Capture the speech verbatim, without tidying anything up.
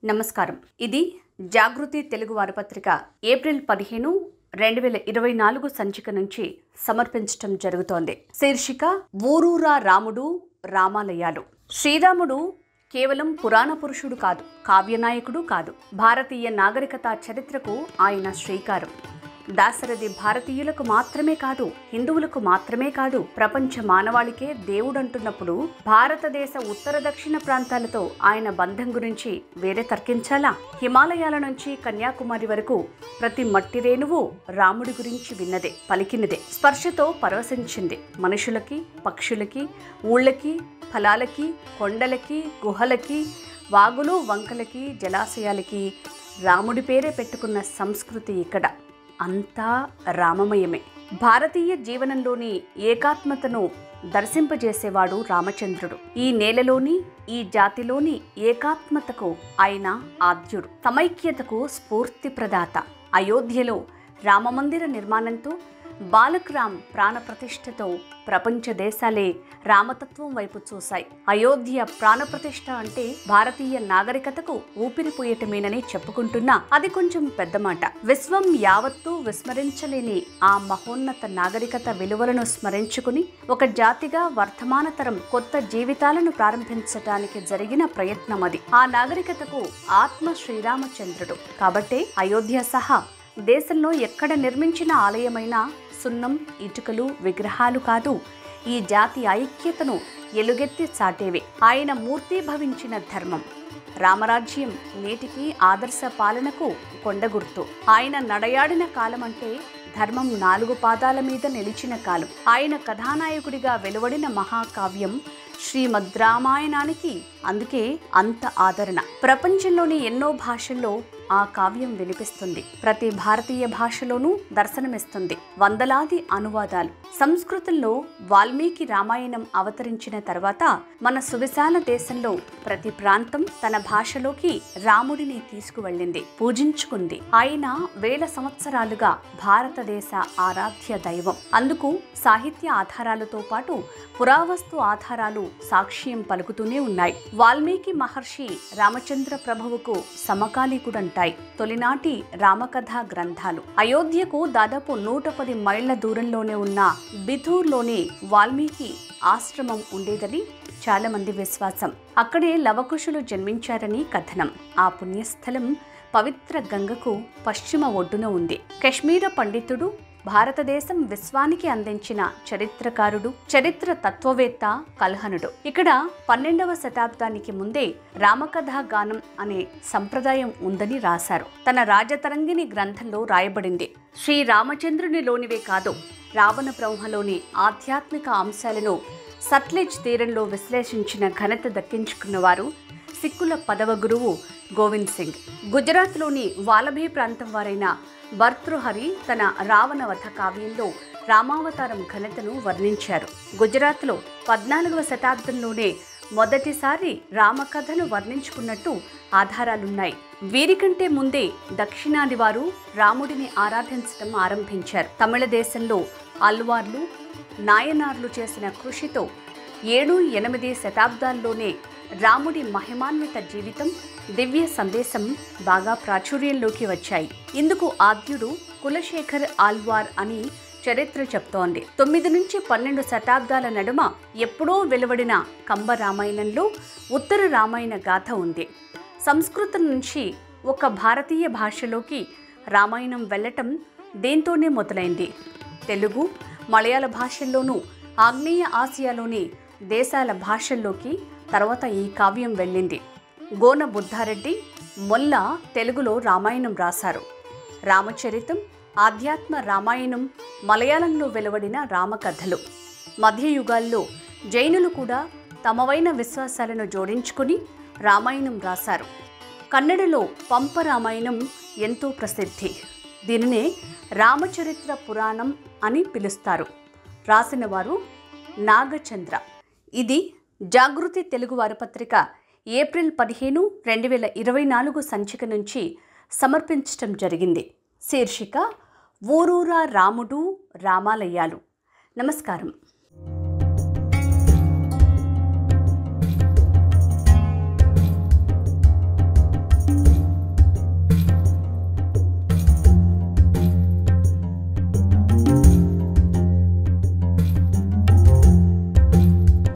నమస్కారం. ఇది జాగృతి తెలుగు వారపత్రిక ఏప్రిల్ పదిహేను రెండు వేల ఇరవై నాలుగు సంచిక నుంచి సమర్పించడం జరుగుతోంది. శీర్షిక ఊరూరా రాముడు రామాలయాలు. శ్రీరాముడు కేవలం పురాణ పురుషుడు కాదు, కావ్యనాయకుడు కాదు. భారతీయ నాగరికత చరిత్రకు ఆయన శ్రీకారం. దాశరథి భారతీయులకు మాత్రమే కాదు, హిందువులకు మాత్రమే కాదు, ప్రపంచ మానవాళికే దేవుడంటున్నప్పుడు భారతదేశ ఉత్తర దక్షిణ ప్రాంతాలతో ఆయన బంధం గురించి వేరే తర్కించాలా? హిమాలయాల నుంచి కన్యాకుమారి వరకు ప్రతి మట్టి రేణువు రాముడి గురించి విన్నదే, పలికినదే. స్పర్శతో పరవశించింది. మనుషులకి, పక్షులకి, ఊళ్ళకి, ఫలాలకి, కొండలకి, గుహలకి, వాగులు, వంకలకి, జలాశయాలకి రాముడి పేరే పెట్టుకున్న సంస్కృతి ఇక్కడ. అంతా రామమయమే. భారతీయ జీవనంలోని ఏకాత్మతను దర్శింపజేసేవాడు రామచంద్రుడు. ఈ నేలలోని, ఈ జాతిలోని ఏకాత్మతకు ఆయన ఆద్యుడు, సమైక్యతకు స్ఫూర్తి ప్రదాత. అయోధ్యలో రామమందిర నిర్మాణంతో, బాలక్రామ్ ప్రాణప్రతిష్ఠతో ప్రపంచ దేశాలే రామతత్వం వైపు చూశాయి. అయోధ్య ప్రాణప్రతిష్ఠ అంటే భారతీయ నాగరికతకు ఊపిరిపోయటమేనని చెప్పుకుంటున్నా అది కొంచెం పెద్ద మాట. విశ్వం యావత్తూ విస్మరించలేని ఆ మహోన్నత నాగరికత విలువలను స్మరించుకుని ఒక జాతిగా వర్తమాన తరం కొత్త జీవితాలను ప్రారంభించడానికి జరిగిన ప్రయత్నం అది. ఆ నాగరికతకు ఆత్మ శ్రీరామచంద్రుడు. కాబట్టే అయోధ్య సహా దేశంలో ఎక్కడ నిర్మించిన ఆలయమైనా సున్నం, ఇటుకలు, విగ్రహాలు కాదు, ఈ జాతి ఐక్యతను ఎలుగెత్తి చాటేవే. ఆయన మూర్తీభవించిన ధర్మం. రామరాజ్యం నేటికి ఆదర్శ పాలనకు కొండగుర్తు. ఆయన నడయాడిన కాలం అంటే ధర్మం నాలుగు పాదాల మీద నిలిచిన కాలం. ఆయన కథానాయకుడిగా వెలువడిన మహాకావ్యం శ్రీమద్ రామాయణానికి అందుకే అంత ఆదరణ. ప్రపంచంలోని ఎన్నో భాషల్లో ఆ కావ్యం వినిపిస్తుంది. ప్రతి భారతీయ భాషలోనూ దర్శనమిస్తుంది. వందలాది అనువాదాలు. సంస్కృతంలో వాల్మీకి రామాయణం అవతరించిన తర్వాత మన సువిశాల దేశంలో ప్రతి ప్రాంతం తన భాషలోకి రాముడిని తీసుకువెళ్ళింది, పూజించుకుంది. ఆయన వేల సంవత్సరాలుగా భారతదేశ ఆరాధ్య దైవం. అందుకు సాహిత్య ఆధారాలతో పాటు పురావస్తు ఆధారాలు సాక్ష్యం పలుకుతూనే ఉన్నాయి. వాల్మీకి మహర్షి రామచంద్ర ప్రభువుకు సమకాలీకుడంటాయి తొలినాటి రామకథా గ్రంథాలు. అయోధ్యకు దాదాపు నూట పది మైళ్ల దూరంలోనే ఉన్న బిథూర్లోని వాల్మీకి ఆశ్రమం ఉండేదని చాలా మంది విశ్వాసం. అక్కడే లవకుశులు జన్మించారని కథనం. ఆ పుణ్యస్థలం పవిత్ర గంగకు పశ్చిమ ఒడ్డున ఉంది. కశ్మీర పండితుడు, భారతదేశం విశ్వానికి అందించిన చరిత్రకారుడు, చరిత్ర తత్వవేత్త కల్హనుడు. ఇక్కడ పన్నెండవ శతాబ్దానికి ముందే రామకథా గానం అనే సంప్రదాయం ఉందని రాశారు. తన రాజతరంగిణి గ్రంథంలో రాయబడింది. శ్రీ రామచంద్రునిలోనివే కాదు, రావణ బ్రహ్మలోని ఆధ్యాత్మిక అంశాలను సట్లెజ్ తీరంలో విశ్లేషించిన ఘనత దక్కించుకున్నవారు సిక్కుల పదవ గురువు గోవింద్ సింగ్. గుజరాత్లోని వాలభీ ప్రాంతం వారైన భర్తృహరి తన రావణవధ కావ్యంలో రామావతారం ఘనతను వర్ణించారు. గుజరాత్లో పద్నాలుగవ శతాబ్దంలోనే మొదటిసారి రామకథను వర్ణించుకున్నట్టు ఆధారాలున్నాయి. వీరికంటే ముందే దక్షిణాది వారు రాముడిని ఆరాధించడం ఆరంభించారు. తమిళ దేశంలో అల్వార్లు, నాయనార్లు చేసిన కృషితో ఏడు ఎనిమిది శతాబ్దాల్లోనే రాముడి మహిమాన్విత జీవితం, దివ్య సందేశం బాగా ప్రాచుర్యంలోకి వచ్చాయి. ఇందుకు ఆద్యుడు కులశేఖర్ ఆల్వార్ అని చరిత్ర చెప్తోంది. తొమ్మిది నుంచి పన్నెండు శతాబ్దాల నడుమ ఎప్పుడో వెలువడిన కంబ రామాయణంలో ఉత్తర రామాయణ గాథ ఉంది. సంస్కృతం నుంచి ఒక భారతీయ భాషలోకి రామాయణం వెళ్ళటం దేంతోనే మొదలైంది. తెలుగు, మలయాళ భాషల్లోనూ ఆగ్నేయ ఆసియాలోని దేశాల భాషల్లోకి తర్వాత ఈ కావ్యం వెళ్ళింది. గోన బుద్ధారెడ్డి మొల్ల తెలుగులో రామాయణం రాశారు. రామచరితం, ఆధ్యాత్మ రామాయణం మలయాళంలో వెలువడిన రామకథలు. మధ్యయుగాల్లో జైనులు కూడా తమవైన విశ్వాసాలను జోడించుకుని రామాయణం రాశారు. కన్నడలో పంప రామాయణం ఎంతో ప్రసిద్ధి. దీనినే రామచరిత్ర పురాణం అని పిలుస్తారు. రాసిన వారు నాగచంద్ర. ఇది జాగృతి తెలుగు వారపత్రిక ఏప్రిల్ పదిహేను రెండు వేల ఇరవై నాలుగు సంచిక నుంచి సమర్పించటం జరిగింది. శీర్షిక ఊరూరా రాముడు రామాలయాలు. నమస్కారం.